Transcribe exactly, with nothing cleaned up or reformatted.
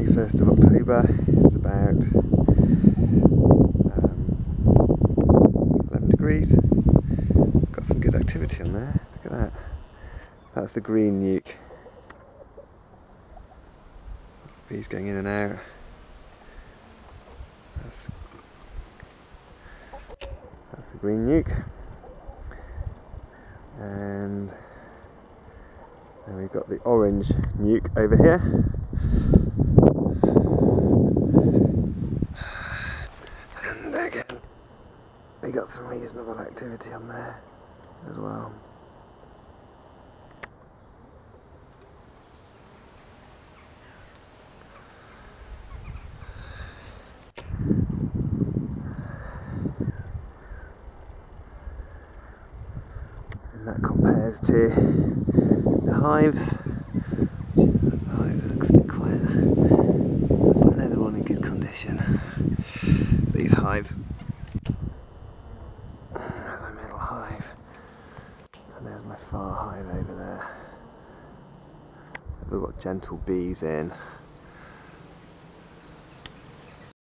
twenty-first of October. It's about um, eleven degrees. Got some good activity on there. Look at that. That's the green nuke. That's the bees going in and out. That's, that's the green nuke. And then we've got the orange nuke over here. And again, we got some reasonable activity on there as well. And that compares to the hives. The hives looks a bit quiet, but I know they're all in good condition. These hives. There's my middle hive, and there's my far hive over there. We've got gentle bees in.